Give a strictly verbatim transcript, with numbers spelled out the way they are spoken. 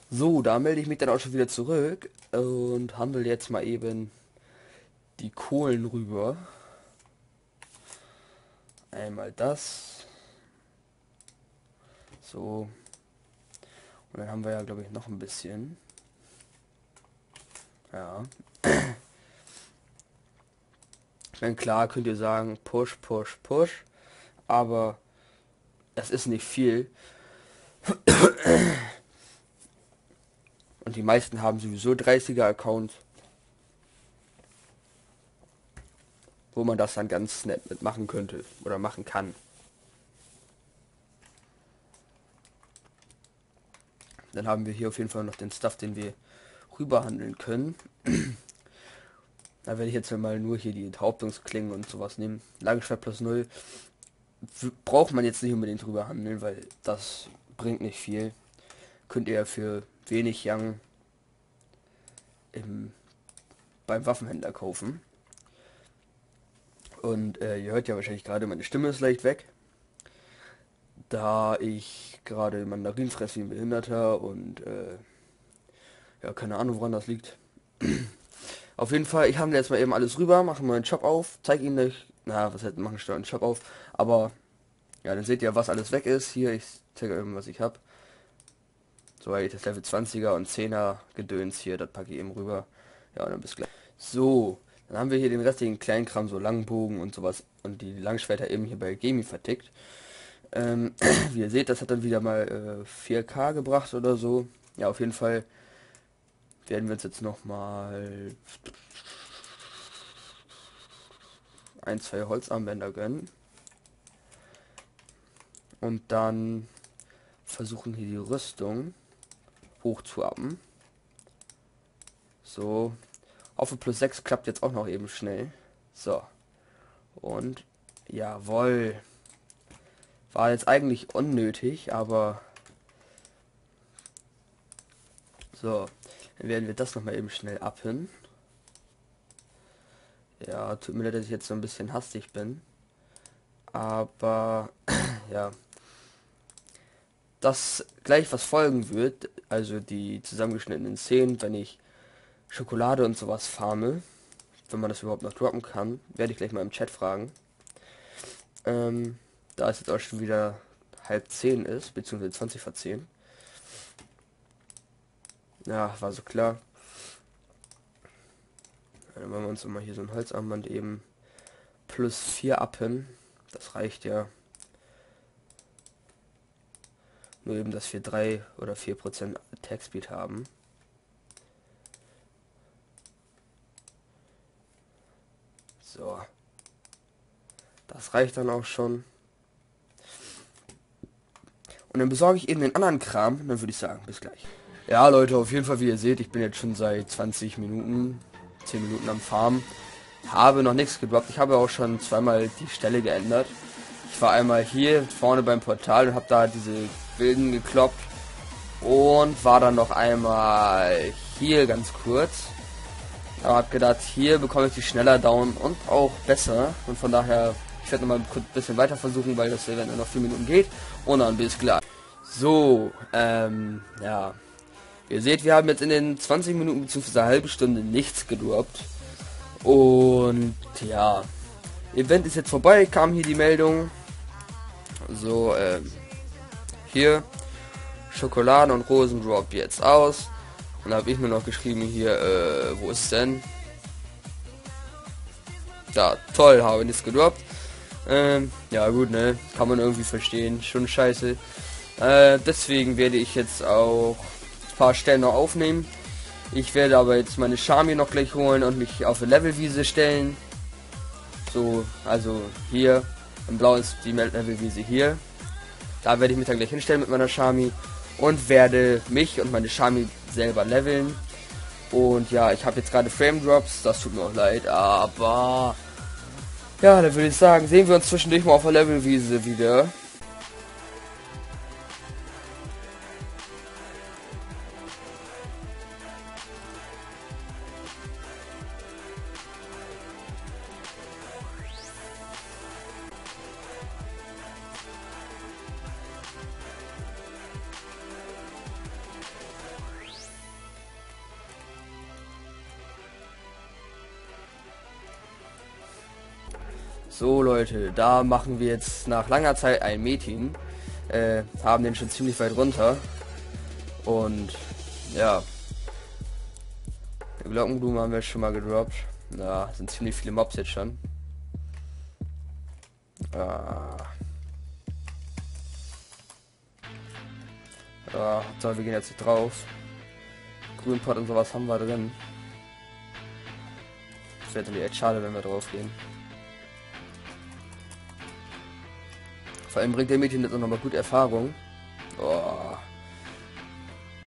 So, da melde ich mich dann auch schon wieder zurück und handle jetzt mal eben die Kohlen rüber. Einmal das. So. Und dann haben wir ja, glaube ich, noch ein bisschen. Ja. Ich meine, klar könnt ihr sagen, push, push, push. Aber es ist nicht viel. Und die meisten haben sowieso dreißiger Accounts, wo man das dann ganz nett mitmachen könnte oder machen kann. Dann haben wir hier auf jeden Fall noch den Stuff, den wir rüberhandeln können. Da werde ich jetzt mal nur hier die Enthauptungsklingen und sowas nehmen. Langschwert plus null braucht man jetzt nicht unbedingt drüber handeln, weil das bringt nicht viel. Könnt ihr für wenig Yang im, beim Waffenhändler kaufen. Und äh, ihr hört ja wahrscheinlich gerade, meine Stimme ist leicht weg. Da ich gerade Mandarin fresse wie ein Behinderter und äh, ja, keine Ahnung, woran das liegt. Auf jeden Fall, ich handle jetzt mal eben alles rüber, mache meinen Shop auf, zeige Ihnen euch, na, was heißt, machen einen Shop auf, aber ja, dann seht ihr, was alles weg ist. Hier, ich zeige euch, was ich habe. So, das Level zwanziger und zehner Gedöns hier, das packe ich eben rüber. Ja, und dann bis gleich. So, dann haben wir hier den restlichen Kleinkram, so Langbogen und sowas und die Langschwerter eben hier bei Gemi vertickt. Ähm, wie ihr seht, das hat dann wieder mal äh, vier K gebracht oder so. Ja, auf jeden Fall werden wir uns jetzt noch mal ein, zwei Holzarmbänder gönnen. Und dann versuchen hier die Rüstung hochzuappen. So. Hoffe plus sechs klappt jetzt auch noch eben schnell. So. Und jawohl. War jetzt eigentlich unnötig, aber so. Dann werden wir das noch mal eben schnell appen. Ja, tut mir leid, dass ich jetzt so ein bisschen hastig bin. Aber ja. Das gleich was folgen wird, also die zusammengeschnittenen Szenen, wenn ich Schokolade und sowas farme, wenn man das überhaupt noch droppen kann, werde ich gleich mal im Chat fragen. Ähm, da es jetzt auch schon wieder halb zehn ist, beziehungsweise zwanzig vor zehn. Ja, war so klar. Dann wollen wir uns mal hier so ein Holzarmband eben plus vier appen. Das reicht ja. Nur eben, dass wir drei oder vier Prozent Attack Speed haben. So. Das reicht dann auch schon. Und dann besorge ich eben den anderen Kram. Und dann würde ich sagen, bis gleich. Ja, Leute, auf jeden Fall, wie ihr seht, ich bin jetzt schon seit zwanzig Minuten, zehn Minuten am Farm. Habe noch nichts gedroppt. Ich habe auch schon zweimal die Stelle geändert. Ich war einmal hier vorne beim Portal und habe da diese Bilden gekloppt. Und war dann noch einmal hier ganz kurz. Aber hab gedacht, hier bekomme ich die schneller down und auch besser. Und von daher, ich werde noch mal ein bisschen weiter versuchen, weil das Event nur noch vier Minuten geht. Und dann bis gleich. So, ähm, ja. Ihr seht, wir haben jetzt in den zwanzig Minuten bzw. eine halbe Stunde nichts gedroppt. Und ja, Event ist jetzt vorbei, kam hier die Meldung. So, ähm, hier, Schokoladen und Rosen drop jetzt aus. Und da habe ich mir noch geschrieben hier, äh, wo ist es denn? Ja, toll, habe nichts gedroppt. Ähm, ja gut, ne, kann man irgendwie verstehen, schon scheiße. Äh, deswegen werde ich jetzt auch ein paar Stellen noch aufnehmen. Ich werde aber jetzt meine Charme noch gleich holen und mich auf eine Levelwiese stellen. So, also hier, im Blau ist die Levelwiese hier. Da werde ich mich dann gleich hinstellen mit meiner Charme und werde mich und meine Charme selber leveln. Und ja, ich habe jetzt gerade Frame Drops, das tut mir auch leid, aber ja, dann würde ich sagen, sehen wir uns zwischendurch mal auf der Levelwiese wieder. So Leute, da machen wir jetzt nach langer Zeit ein Meeting. Äh, haben den schon ziemlich weit runter. Und ja. Die Glockenblume haben wir schon mal gedroppt. Na, sind ziemlich viele Mobs jetzt schon. Ah. Ja, so, wir gehen jetzt drauf. Grünpot und sowas haben wir drin. Das wäre natürlich echt schade, wenn wir drauf gehen. Vor allem bringt der Mädchen jetzt auch nochmal gut Erfahrung. Oh,